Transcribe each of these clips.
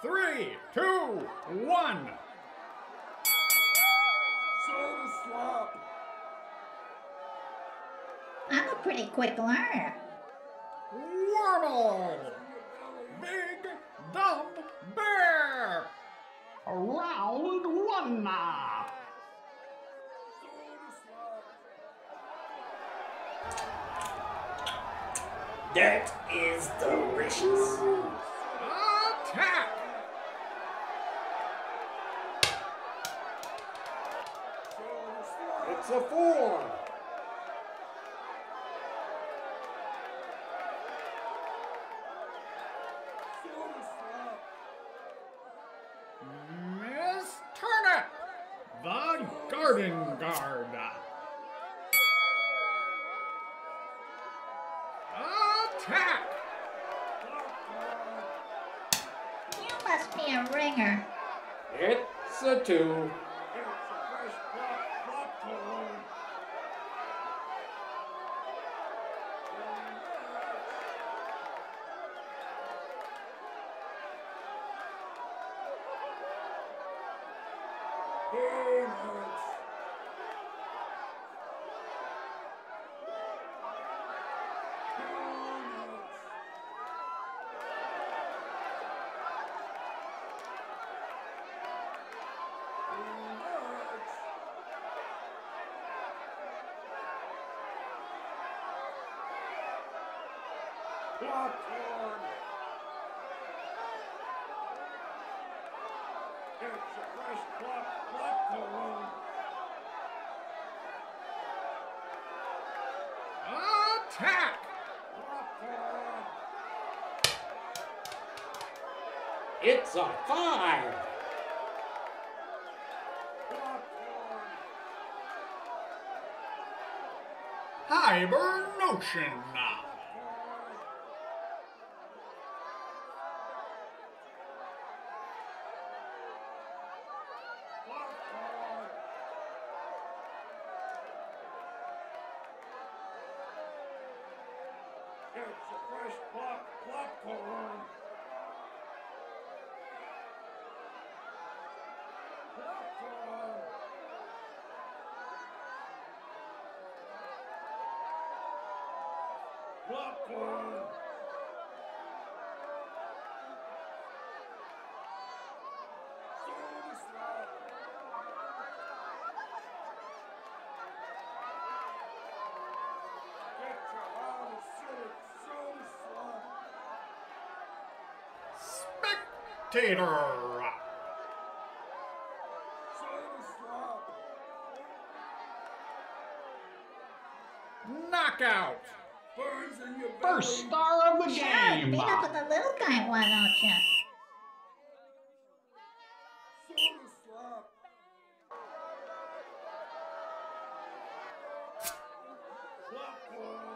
3, 2, 1. Soda slop. I'm a pretty quick learner. Wordle. Big dumb bear. Round 1 now. That is delicious. Attack. It's a 4. Miss Turnip, the garden guard. Attack! You must be a ringer. It's a 2. Popcorn. It's a fresh popcorn. Attack! Popcorn. It's a 5. Popcorn. Hibernation. It's a fresh popcorn. Popcorn. Popcorn. Soda slop. Get your heart of soda slop. Spectator. Soda slop. Knockout. Burns in your belly. First star of the Sure, game. beat up with the little guy, why don't you? Soda slop. Popcorn.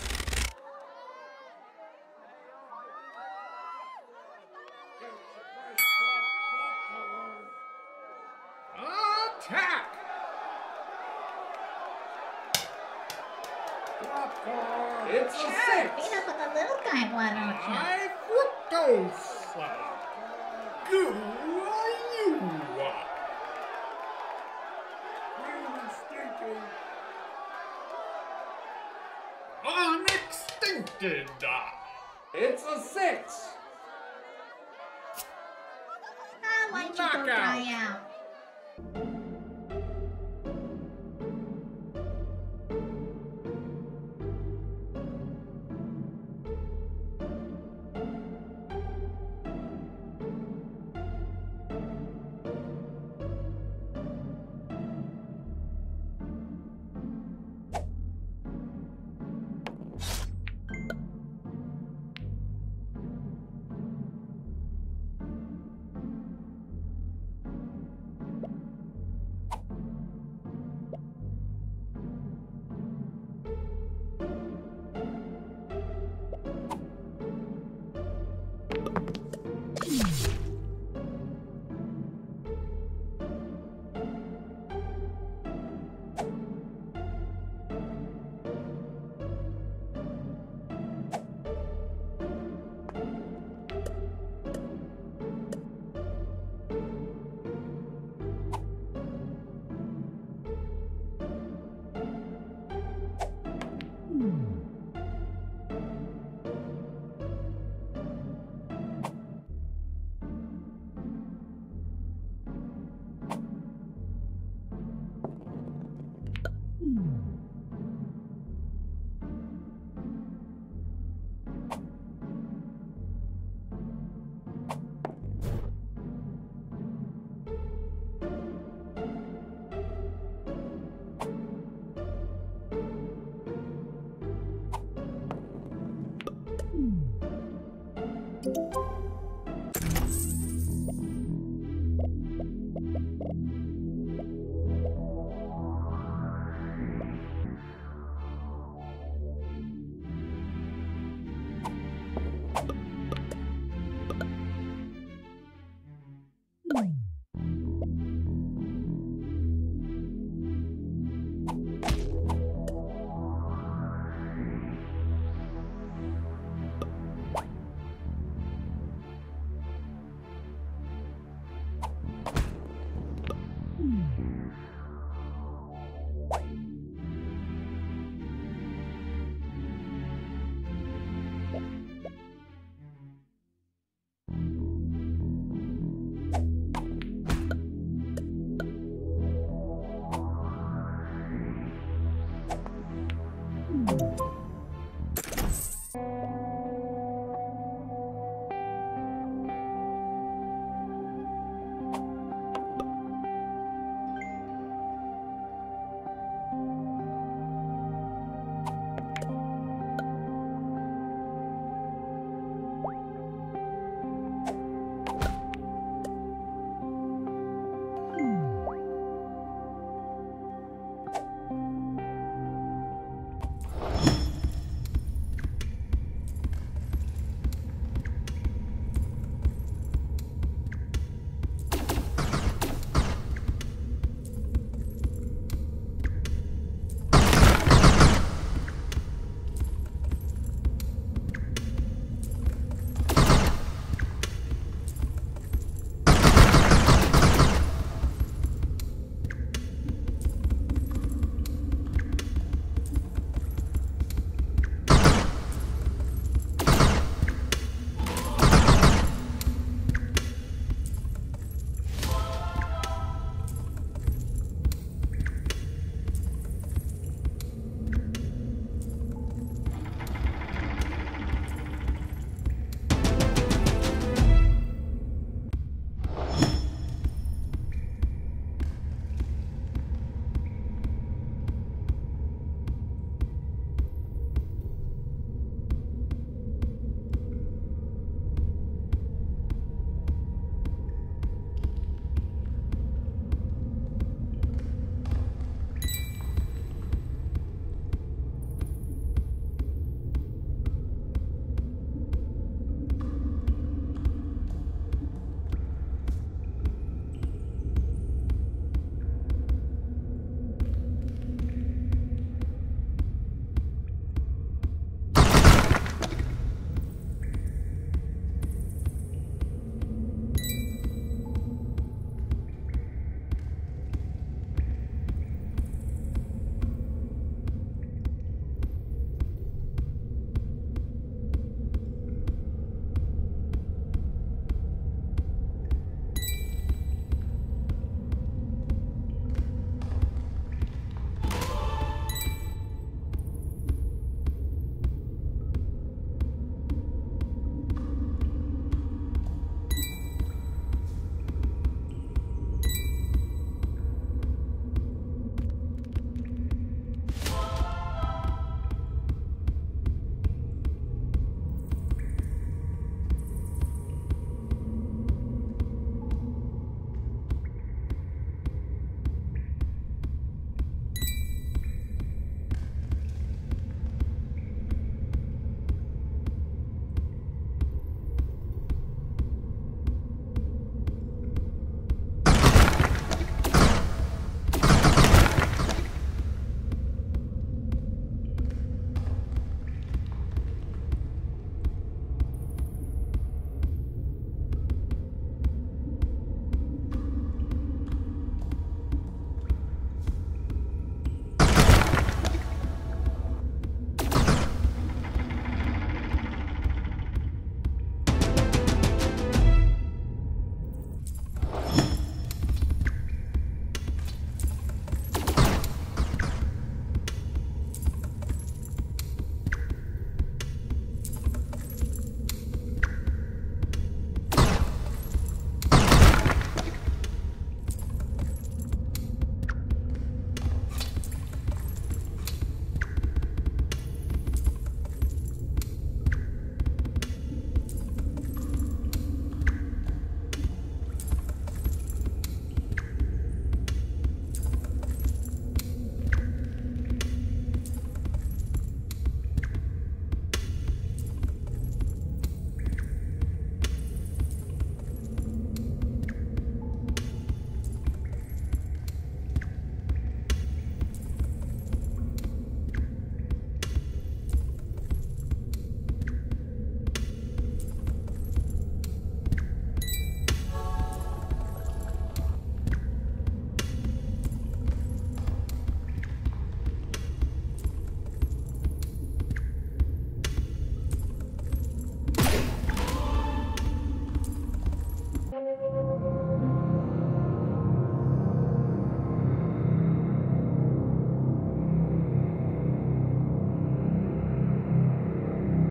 It's a fresh popcorn. Attack! Popcorn. It's a Sure, 6. beat up with the little guy, why don't you? High fructose. Goo you. Green and stinking. Unextincted. It's a 6. Ah, why don't you go Knockout. dry out?